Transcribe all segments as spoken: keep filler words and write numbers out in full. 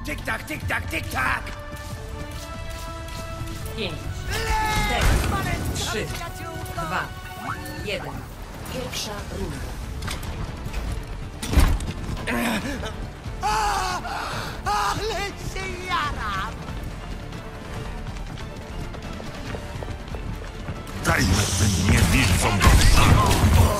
Tik-tak, tik-tak, tik-tak! Pięć, cztery, trzy, dwa, jeden. Pierwsza runda. Ale się jaram! Dajmy tym niewilcom do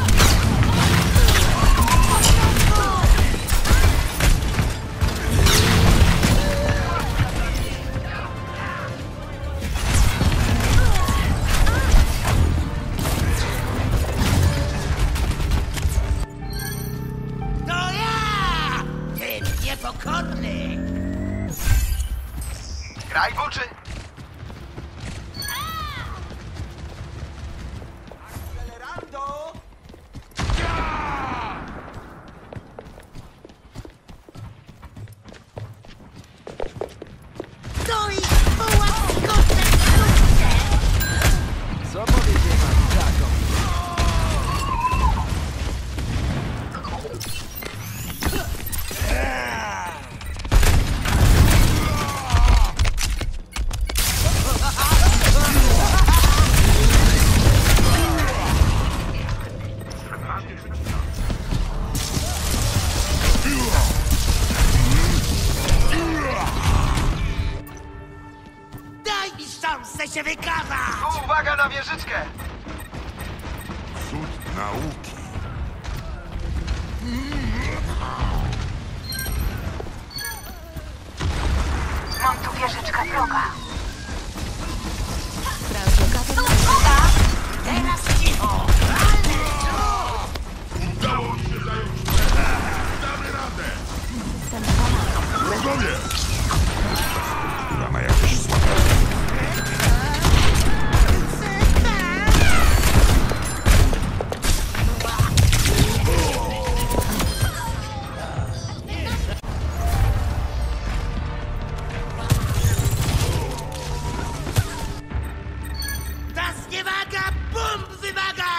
To ja! Tym niepokorny! Graj w oczy! Accelerando! To i połaskotne sukces! Co powiedzieć dzieciakom? Daj mi szansę się wykazać! Tu uwaga na wieżyczkę! cud nauki. Mam tu wieżyczkę wroga. Teraz cicho! Udało mi się zająć. Damy radę. Wrogowie! Która ma jakieś słabe. Ta zniewaga! Bum! Wywaga!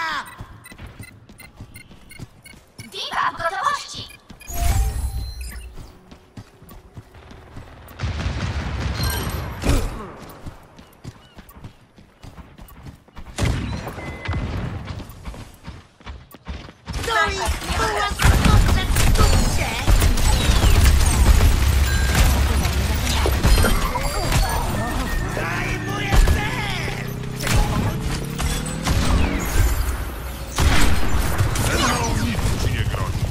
Diva w gotowości. To i połaskotne sukces! Zajmuję cel! Nic ci nie grozi.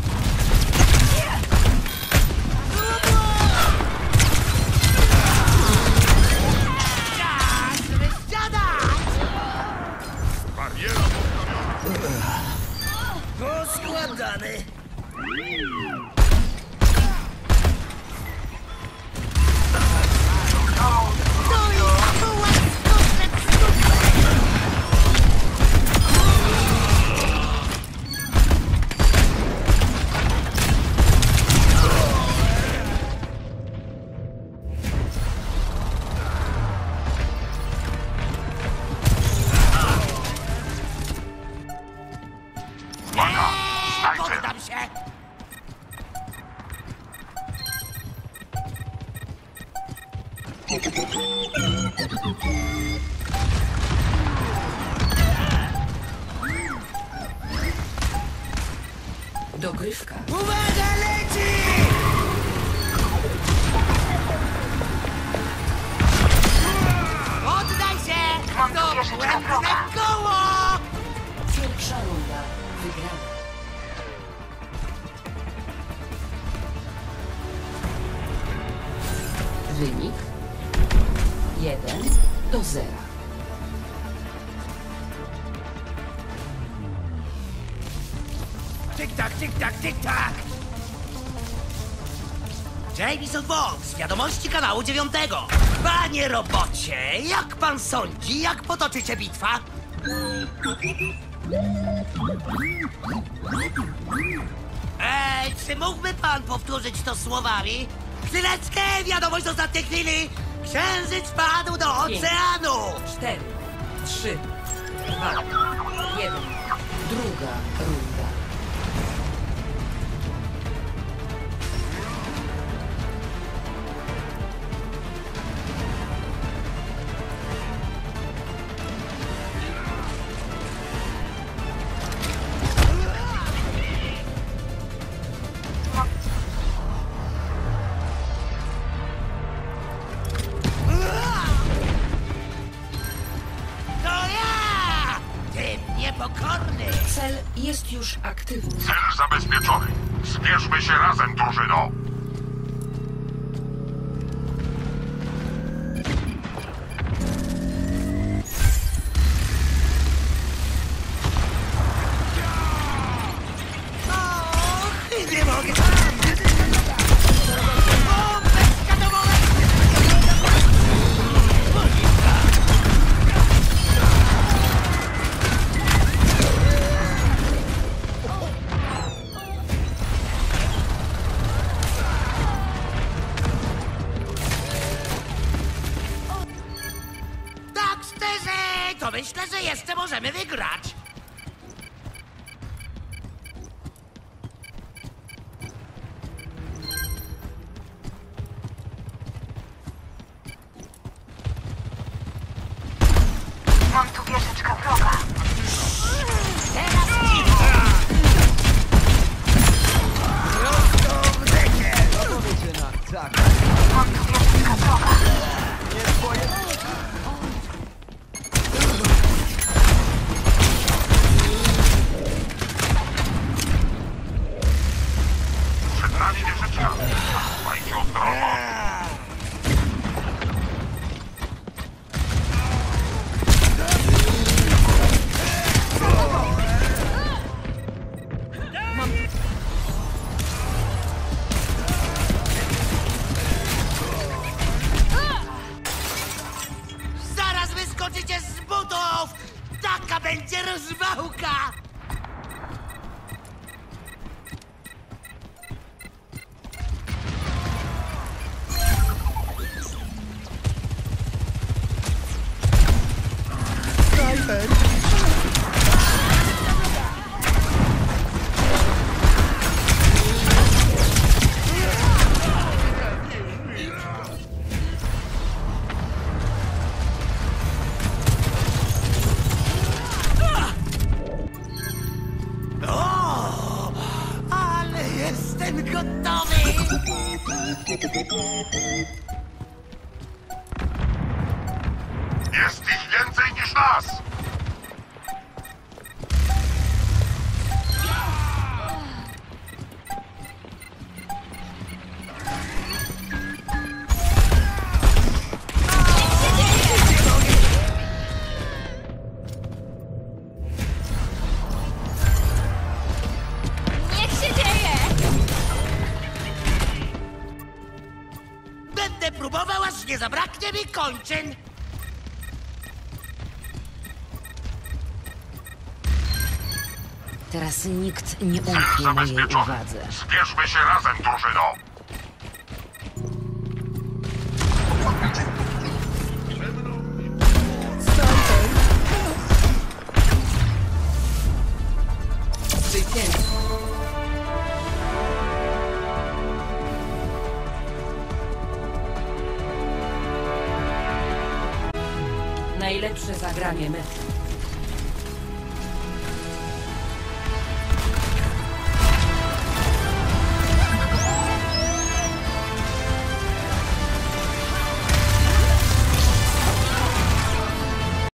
Czas wysiadać! Bariera postawiona. Poskładany! To i połaskotne sukces! Uwaga! Eee, Snajper! poddam się! Dogrywka. Uwaga, leci! Oddaj się! Mam tu To wieżyczkę błędne wroga. koło! Pierwsza runda. Wygrana. Wynik jeden do zera. Tik-tak, tik-tak, tik-tak! Jameson Fox, wiadomości kanału dziewiątego. Panie robocie, jak pan sądzi, jak potoczy się bitwa? Ej, czy mógłby pan powtórzyć to słowami? Chwileczkę, wiadomość z ostatniej chwili! Księżyc padł do oceanu! Cztery, trzy, dwa, jeden. Druga runda. To ja! Ty niepokorny! Cel jest już aktywny. Cel zabezpieczony. Zbierzmy się razem, drużyno. Och, nie mogę! O, beczka domowa! Tak szczerze, to myślę, że jeszcze możemy wygrać. Mam tu wieżyczkę wroga. Teraz dziwka! Prosto w rzekę! Powiecie na tak. Mam tu wieżyczkę wroga. Nie twoje... Przed nami wieżyczka. Dbajcie ostrożnie. Zaraz wyskoczycie z butów! Taka będzie rozwałka! O! Ale jestem gotowy! Jest ich więcej niż nas. Niech się dzieje! Będę próbował, aż nie zabraknie mi kończyn! Teraz nikt nie Cel umknie mojej zabezpieczony. uwadze. Zbierzmy się razem, drużyno. Przyjęty. Najlepsze zagranie meczu.